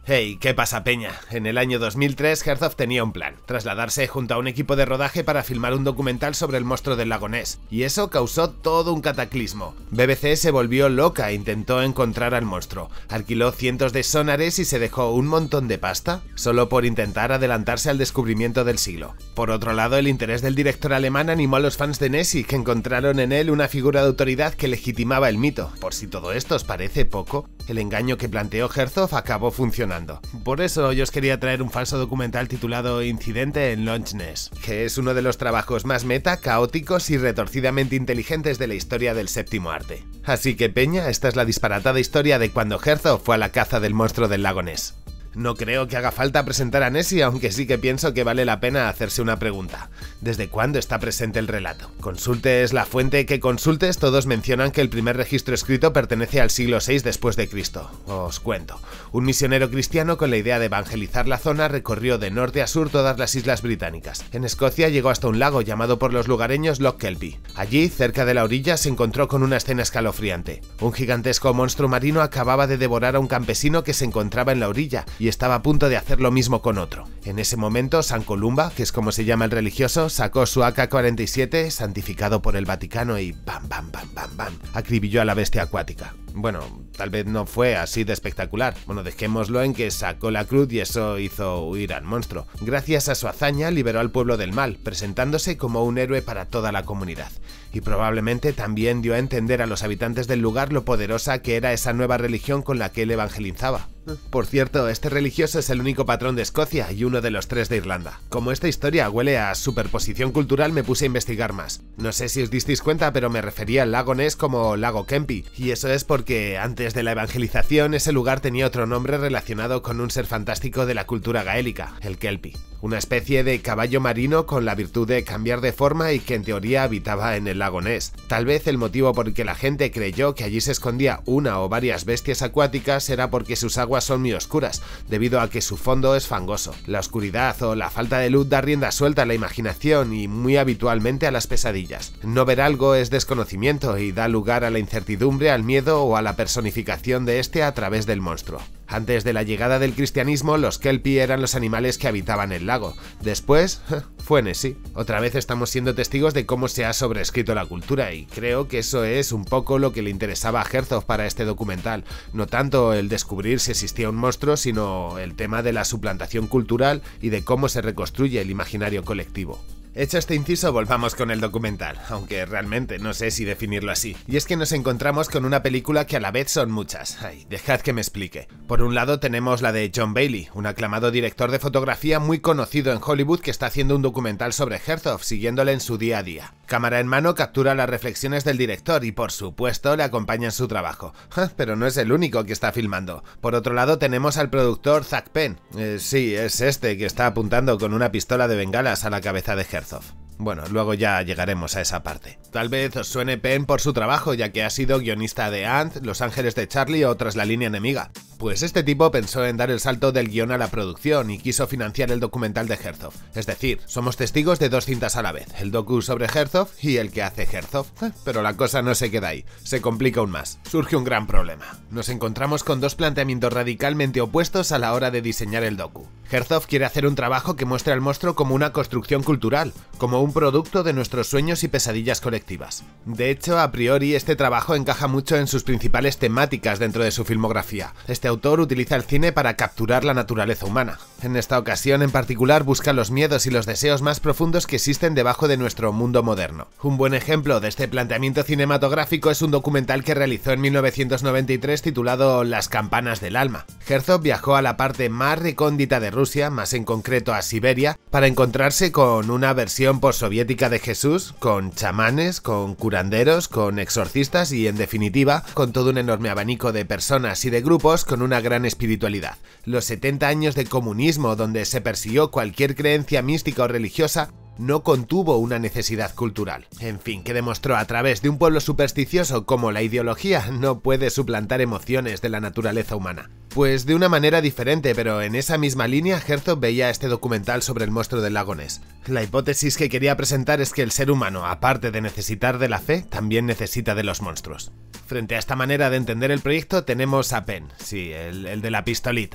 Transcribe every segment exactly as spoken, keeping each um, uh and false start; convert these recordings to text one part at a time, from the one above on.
Hey, ¿qué pasa, peña? En el año dos mil tres, Herzog tenía un plan: trasladarse junto a un equipo de rodaje para filmar un documental sobre el monstruo del lago Ness, y eso causó todo un cataclismo. B B C se volvió loca e intentó encontrar al monstruo, alquiló cientos de sonares y se dejó un montón de pasta, solo por intentar adelantarse al descubrimiento del siglo. Por otro lado, el interés del director alemán animó a los fans de Nessie, que encontraron en él una figura de autoridad que legitimaba el mito. Por si todo esto os parece poco, el engaño que planteó Herzog acabó funcionando. Por eso yo os quería traer un falso documental titulado Incidente en Loch Ness, que es uno de los trabajos más meta, caóticos y retorcidamente inteligentes de la historia del séptimo arte. Así que, peña, esta es la disparatada historia de cuando Herzog fue a la caza del monstruo del lago Ness. No creo que haga falta presentar a Nessie, aunque sí que pienso que vale la pena hacerse una pregunta. ¿Desde cuándo está presente el relato? Consultes la fuente que consultes, todos mencionan que el primer registro escrito pertenece al siglo seis después de Cristo. Os cuento. Un misionero cristiano con la idea de evangelizar la zona recorrió de norte a sur todas las islas británicas. En Escocia llegó hasta un lago llamado por los lugareños Loch Kelpie. Allí, cerca de la orilla, se encontró con una escena escalofriante. Un gigantesco monstruo marino acababa de devorar a un campesino que se encontraba en la orilla y estaba a punto de hacer lo mismo con otro. En ese momento, San Columba, que es como se llama el religioso, sacó su A K cuarenta y siete, santificado por el Vaticano, y bam, bam, bam, bam, bam, acribilló a la bestia acuática. Bueno, tal vez no fue así de espectacular. Bueno, dejémoslo en que sacó la cruz y eso hizo huir al monstruo. Gracias a su hazaña liberó al pueblo del mal, presentándose como un héroe para toda la comunidad. Y probablemente también dio a entender a los habitantes del lugar lo poderosa que era esa nueva religión con la que él evangelizaba. Por cierto, este religioso es el único patrón de Escocia y uno de los tres de Irlanda. Como esta historia huele a superposición cultural, me puse a investigar más. No sé si os disteis cuenta, pero me refería al lago Ness como lago Kelpie, y eso es porque antes de la evangelización ese lugar tenía otro nombre relacionado con un ser fantástico de la cultura gaélica, el Kelpie. Una especie de caballo marino con la virtud de cambiar de forma y que en teoría habitaba en el lago Ness. Tal vez el motivo por el que la gente creyó que allí se escondía una o varias bestias acuáticas era porque sus aguas son muy oscuras, debido a que su fondo es fangoso. La oscuridad o la falta de luz da rienda suelta a la imaginación y muy habitualmente a las pesadillas. No ver algo es desconocimiento y da lugar a la incertidumbre, al miedo o a la personificación de este a través del monstruo. Antes de la llegada del cristianismo, los Kelpie eran los animales que habitaban el lago. Después, fue Nessie. Otra vez estamos siendo testigos de cómo se ha sobreescrito la cultura, y creo que eso es un poco lo que le interesaba a Herzog para este documental. No tanto el descubrir si existía un monstruo, sino el tema de la suplantación cultural y de cómo se reconstruye el imaginario colectivo. Hecho este inciso, volvamos con el documental, aunque realmente no sé si definirlo así. Y es que nos encontramos con una película que a la vez son muchas. Ay, dejad que me explique. Por un lado tenemos la de John Bailey, un aclamado director de fotografía muy conocido en Hollywood que está haciendo un documental sobre Herzog, siguiéndole en su día a día. Cámara en mano captura las reflexiones del director y por supuesto le acompaña en su trabajo. Pero no es el único que está filmando. Por otro lado tenemos al productor Zak Penn. Eh, sí, es este que está apuntando con una pistola de bengalas a la cabeza de Herzog. Bueno, luego ya llegaremos a esa parte. Tal vez os suene Penn por su trabajo, ya que ha sido guionista de Ant, Los Ángeles de Charlie o Tras la línea enemiga. Pues este tipo pensó en dar el salto del guión a la producción y quiso financiar el documental de Herzog. Es decir, somos testigos de dos cintas a la vez, el docu sobre Herzog y el que hace Herzog. Pero la cosa no se queda ahí, se complica aún más. Surge un gran problema. Nos encontramos con dos planteamientos radicalmente opuestos a la hora de diseñar el docu. Herzog quiere hacer un trabajo que muestre al monstruo como una construcción cultural, como un producto de nuestros sueños y pesadillas colectivas. De hecho, a priori, este trabajo encaja mucho en sus principales temáticas dentro de su filmografía. Este autor utiliza el cine para capturar la naturaleza humana. En esta ocasión, en particular, busca los miedos y los deseos más profundos que existen debajo de nuestro mundo moderno. Un buen ejemplo de este planteamiento cinematográfico es un documental que realizó en mil novecientos noventa y tres titulado Las campanas del alma. Herzog viajó a la parte más recóndita de Rusia, más en concreto a Siberia, para encontrarse con una versión postsoviética de Jesús, con chamanes, con curanderos, con exorcistas y, en definitiva, con todo un enorme abanico de personas y de grupos con una gran espiritualidad. Los setenta años de comunismo, donde se persiguió cualquier creencia mística o religiosa, no contuvo una necesidad cultural. En fin, que demostró a través de un pueblo supersticioso cómo la ideología no puede suplantar emociones de la naturaleza humana. Pues de una manera diferente, pero en esa misma línea, Herzog veía este documental sobre el monstruo del lago Ness. La hipótesis que quería presentar es que el ser humano, aparte de necesitar de la fe, también necesita de los monstruos. Frente a esta manera de entender el proyecto tenemos a Penn, sí, el, el de la pistolita.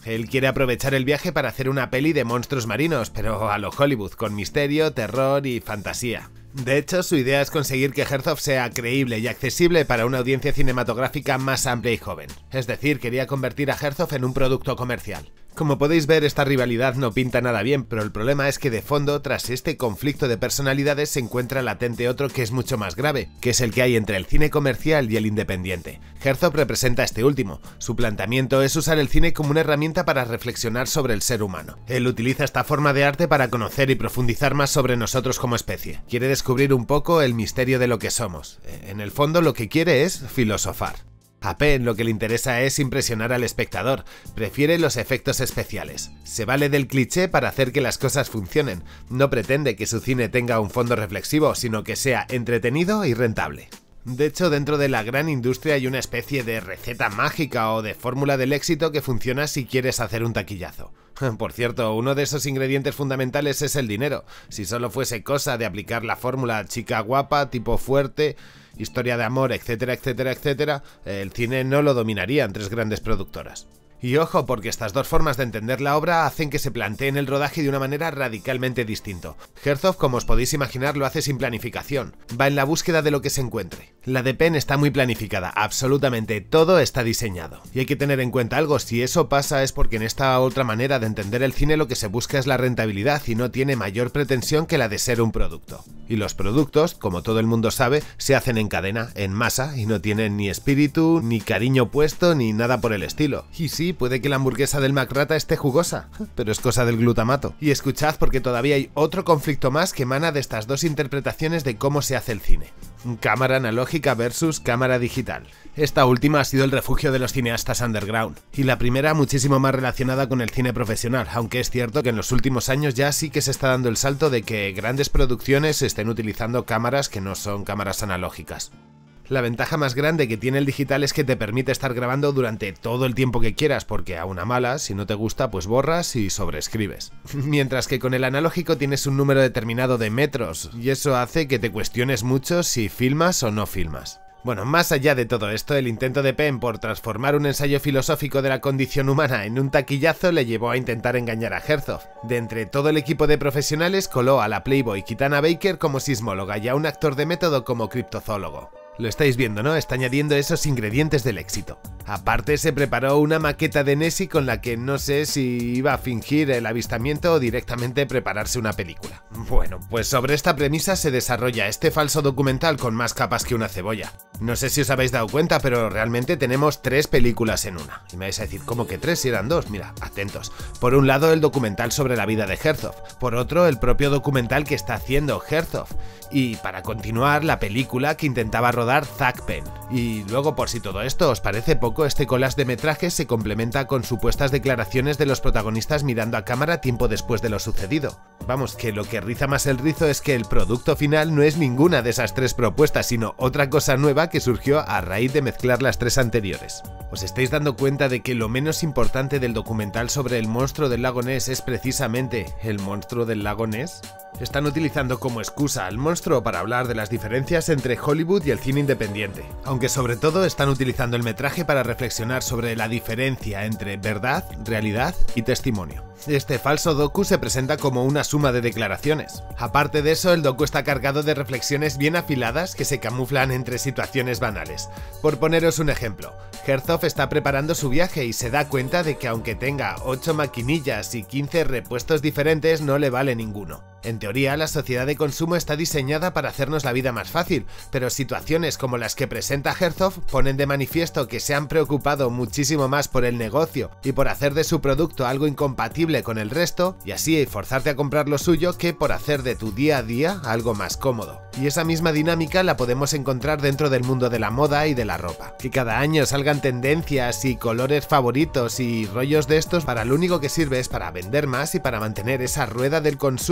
Él quiere aprovechar el viaje para hacer una peli de monstruos marinos, pero a lo Hollywood, con misterio, terror y fantasía. De hecho, su idea es conseguir que Herzog sea creíble y accesible para una audiencia cinematográfica más amplia y joven. Es decir, quería convertir a Herzog en un producto comercial. Como podéis ver, esta rivalidad no pinta nada bien, pero el problema es que de fondo, tras este conflicto de personalidades, se encuentra latente otro que es mucho más grave, que es el que hay entre el cine comercial y el independiente. Herzog representa este último. Su planteamiento es usar el cine como una herramienta para reflexionar sobre el ser humano. Él utiliza esta forma de arte para conocer y profundizar más sobre nosotros como especie. Quiere descubrir un poco el misterio de lo que somos. En el fondo, lo que quiere es filosofar. A Penn lo que le interesa es impresionar al espectador, prefiere los efectos especiales. Se vale del cliché para hacer que las cosas funcionen, no pretende que su cine tenga un fondo reflexivo, sino que sea entretenido y rentable. De hecho, dentro de la gran industria hay una especie de receta mágica o de fórmula del éxito que funciona si quieres hacer un taquillazo. Por cierto, uno de esos ingredientes fundamentales es el dinero. Si solo fuese cosa de aplicar la fórmula chica guapa, tipo fuerte, historia de amor, etcétera, etcétera, etcétera, el cine no lo dominarían tres grandes productoras. Y ojo, porque estas dos formas de entender la obra hacen que se planteen el rodaje de una manera radicalmente distinto. Herzog, como os podéis imaginar, lo hace sin planificación. Va en la búsqueda de lo que se encuentre. La de Penn está muy planificada, absolutamente todo está diseñado. Y hay que tener en cuenta algo, si eso pasa es porque en esta otra manera de entender el cine lo que se busca es la rentabilidad y no tiene mayor pretensión que la de ser un producto. Y los productos, como todo el mundo sabe, se hacen en cadena, en masa, y no tienen ni espíritu, ni cariño puesto, ni nada por el estilo. Y sí, puede que la hamburguesa del McRata esté jugosa, pero es cosa del glutamato. Y escuchad porque todavía hay otro conflicto más que emana de estas dos interpretaciones de cómo se hace el cine. Cámara analógica versus cámara digital. Esta última ha sido el refugio de los cineastas underground, y la primera muchísimo más relacionada con el cine profesional, aunque es cierto que en los últimos años ya sí que se está dando el salto de que grandes producciones estén utilizando cámaras que no son cámaras analógicas. La ventaja más grande que tiene el digital es que te permite estar grabando durante todo el tiempo que quieras, porque a una mala, si no te gusta, pues borras y sobreescribes. Mientras que con el analógico tienes un número determinado de metros, y eso hace que te cuestiones mucho si filmas o no filmas. Bueno, más allá de todo esto, el intento de Penn por transformar un ensayo filosófico de la condición humana en un taquillazo le llevó a intentar engañar a Herzog. De entre todo el equipo de profesionales coló a la Playboy Kitana Baker como sismóloga y a un actor de método como criptozoólogo. Lo estáis viendo, ¿no? Está añadiendo esos ingredientes del éxito. Aparte, se preparó una maqueta de Nessie con la que no sé si iba a fingir el avistamiento o directamente prepararse una película. Bueno, pues sobre esta premisa se desarrolla este falso documental con más capas que una cebolla. No sé si os habéis dado cuenta, pero realmente tenemos tres películas en una. Y me vais a decir, ¿cómo que tres si eran dos? Mira, atentos. Por un lado, el documental sobre la vida de Herzog. Por otro, el propio documental que está haciendo Herzog. Y para continuar, la película que intentaba rodar Zack Penn. Y luego, por si todo esto os parece poco, este collage de metrajes se complementa con supuestas declaraciones de los protagonistas mirando a cámara tiempo después de lo sucedido. Vamos, que lo que riza más el rizo es que el producto final no es ninguna de esas tres propuestas, sino otra cosa nueva que surgió a raíz de mezclar las tres anteriores. ¿Os estáis dando cuenta de que lo menos importante del documental sobre el monstruo del lago Ness es precisamente el monstruo del lago Ness? Están utilizando como excusa al monstruo para hablar de las diferencias entre Hollywood y el cine independiente, aunque sobre todo están utilizando el metraje para reflexionar sobre la diferencia entre verdad, realidad y testimonio. Este falso docu se presenta como una suma de declaraciones. Aparte de eso, el docu está cargado de reflexiones bien afiladas que se camuflan entre situaciones banales. Por poneros un ejemplo, Herzog está preparando su viaje y se da cuenta de que aunque tenga ocho maquinillas y quince repuestos diferentes, no le vale ninguno. En teoría, la sociedad de consumo está diseñada para hacernos la vida más fácil, pero situaciones como las que presenta Herzog ponen de manifiesto que se han preocupado muchísimo más por el negocio y por hacer de su producto algo incompatible con el resto, y así forzarte a comprar lo suyo, que por hacer de tu día a día algo más cómodo. Y esa misma dinámica la podemos encontrar dentro del mundo de la moda y de la ropa. Que cada año salgan tendencias y colores favoritos y rollos de estos, para lo único que sirve es para vender más y para mantener esa rueda del consumo a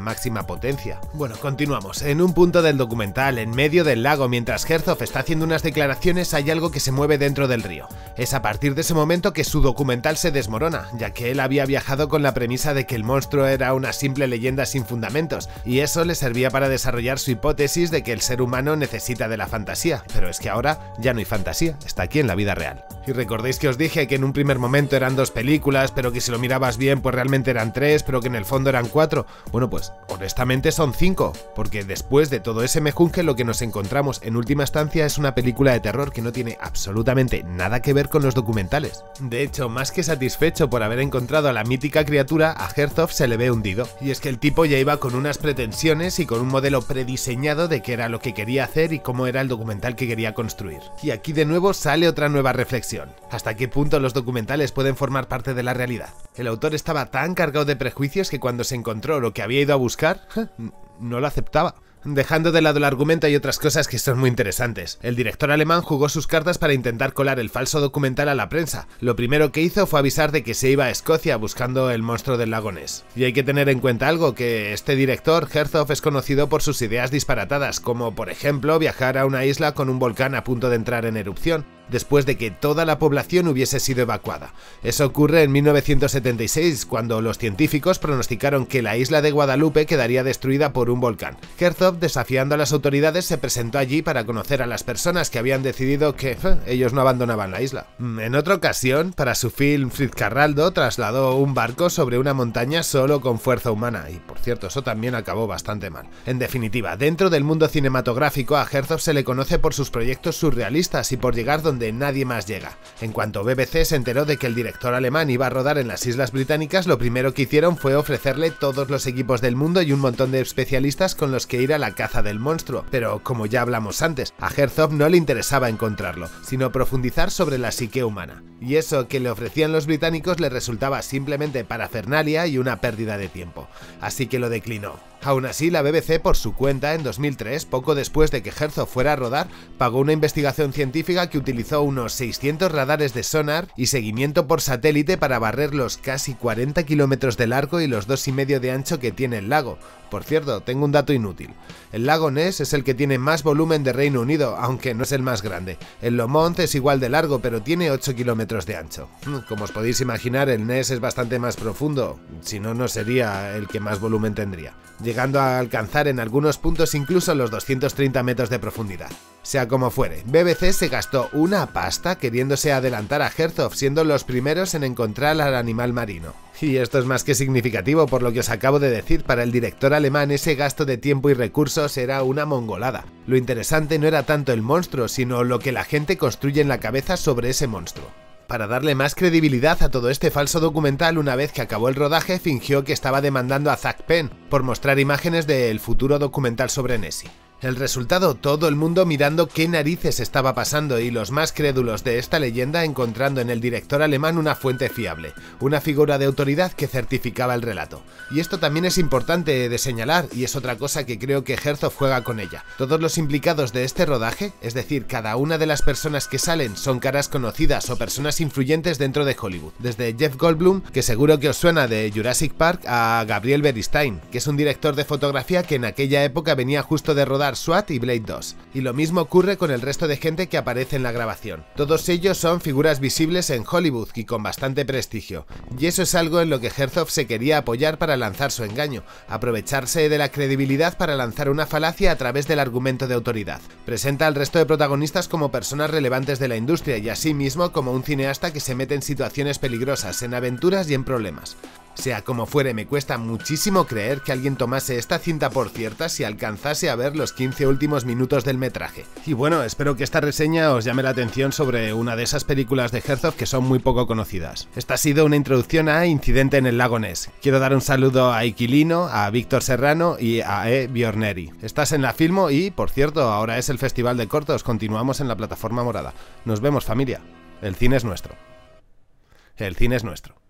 máxima potencia. Bueno, continuamos. En un punto del documental, en medio del lago, mientras Herzog está haciendo unas declaraciones, hay algo que se mueve dentro del río. Es a partir de ese momento que su documental se desmorona, ya que él había viajado con la premisa de que el monstruo era una simple leyenda sin fundamentos, y eso le servía para desarrollar su hipótesis de que el ser humano necesita de la fantasía. Pero es que ahora ya no hay fantasía, está aquí en la vida real. Y recordéis que os dije que en un primer momento eran dos películas, pero que si lo mirabas bien pues realmente eran tres, pero que en el fondo eran cuatro. Bueno, pues honestamente son cinco, porque después de todo ese mejunje lo que nos encontramos en última instancia es una película de terror que no tiene absolutamente nada que ver con los documentales. De hecho, más que satisfecho por haber encontrado a la mítica criatura, a Herzog se le ve hundido. Y es que el tipo ya iba con unas pretensiones y con un modelo prediseñado de qué era lo que quería hacer y cómo era el documental que quería construir. Y aquí de nuevo sale otra nueva reflexión. ¿Hasta qué punto los documentales pueden formar parte de la realidad? El autor estaba tan cargado de prejuicios que cuando se encontró lo que había ido a buscar, no lo aceptaba. Dejando de lado el argumento hay otras cosas que son muy interesantes. El director alemán jugó sus cartas para intentar colar el falso documental a la prensa. Lo primero que hizo fue avisar de que se iba a Escocia buscando el monstruo del lago Ness. Y hay que tener en cuenta algo, que este director, Herzog, es conocido por sus ideas disparatadas, como por ejemplo viajar a una isla con un volcán a punto de entrar en erupción, después de que toda la población hubiese sido evacuada. Eso ocurre en mil novecientos setenta y seis, cuando los científicos pronosticaron que la isla de Guadalupe quedaría destruida por un volcán. Herzog, desafiando a las autoridades, se presentó allí para conocer a las personas que habían decidido que eh, ellos no abandonaban la isla. En otra ocasión, para su film Fitzcarraldo, trasladó un barco sobre una montaña solo con fuerza humana, y por cierto, eso también acabó bastante mal. En definitiva, dentro del mundo cinematográfico a Herzog se le conoce por sus proyectos surrealistas y por llegar donde nadie más llega. En cuanto B B C se enteró de que el director alemán iba a rodar en las Islas Británicas, lo primero que hicieron fue ofrecerle todos los equipos del mundo y un montón de especialistas con los que ir a la caza del monstruo. Pero como ya hablamos antes, a Herzog no le interesaba encontrarlo, sino profundizar sobre la psique humana. Y eso que le ofrecían los británicos le resultaba simplemente parafernalia y una pérdida de tiempo. Así que lo declinó. Aún así, la B B C, por su cuenta, en dos mil tres, poco después de que Herzog fuera a rodar, pagó una investigación científica que utilizó unos seiscientos radares de sonar y seguimiento por satélite para barrer los casi cuarenta kilómetros de largo y los dos y medio de ancho que tiene el lago. Por cierto, tengo un dato inútil. El lago Ness es el que tiene más volumen de Reino Unido, aunque no es el más grande. El Lomond es igual de largo, pero tiene ocho kilómetros de ancho. Como os podéis imaginar, el Ness es bastante más profundo, si no, no sería el que más volumen tendría, llegando a alcanzar en algunos puntos incluso los doscientos treinta metros de profundidad. Sea como fuere, B B C se gastó una pasta queriéndose adelantar a Herzog, siendo los primeros en encontrar al animal marino. Y esto es más que significativo por lo que os acabo de decir. Para el director alemán ese gasto de tiempo y recursos era una mongolada. Lo interesante no era tanto el monstruo, sino lo que la gente construye en la cabeza sobre ese monstruo. Para darle más credibilidad a todo este falso documental, una vez que acabó el rodaje, fingió que estaba demandando a Zack Penn por mostrar imágenes del futuro documental sobre Nessie. El resultado, todo el mundo mirando qué narices estaba pasando y los más crédulos de esta leyenda encontrando en el director alemán una fuente fiable, una figura de autoridad que certificaba el relato. Y esto también es importante de señalar, y es otra cosa que creo que Herzog juega con ella. Todos los implicados de este rodaje, es decir, cada una de las personas que salen, son caras conocidas o personas influyentes dentro de Hollywood. Desde Jeff Goldblum, que seguro que os suena de Jurassic Park, a Gabriel Beristain, que es un director de fotografía que en aquella época venía justo de rodar SWAT y Blade dos. Y lo mismo ocurre con el resto de gente que aparece en la grabación. Todos ellos son figuras visibles en Hollywood y con bastante prestigio. Y eso es algo en lo que Herzog se quería apoyar para lanzar su engaño, aprovecharse de la credibilidad para lanzar una falacia a través del argumento de autoridad. Presenta al resto de protagonistas como personas relevantes de la industria y asimismo como un cineasta que se mete en situaciones peligrosas, en aventuras y en problemas. Sea como fuere, me cuesta muchísimo creer que alguien tomase esta cinta por cierta si alcanzase a ver los quince últimos minutos del metraje. Y bueno, espero que esta reseña os llame la atención sobre una de esas películas de Herzog que son muy poco conocidas. Esta ha sido una introducción a Incidente en el lago Ness. Quiero dar un saludo a Iquilino, a Víctor Serrano y a E. Bjorneri. Estás en la Filmo y, por cierto, ahora es el Festival de Cortos, continuamos en la plataforma morada. Nos vemos, familia. El cine es nuestro. El cine es nuestro.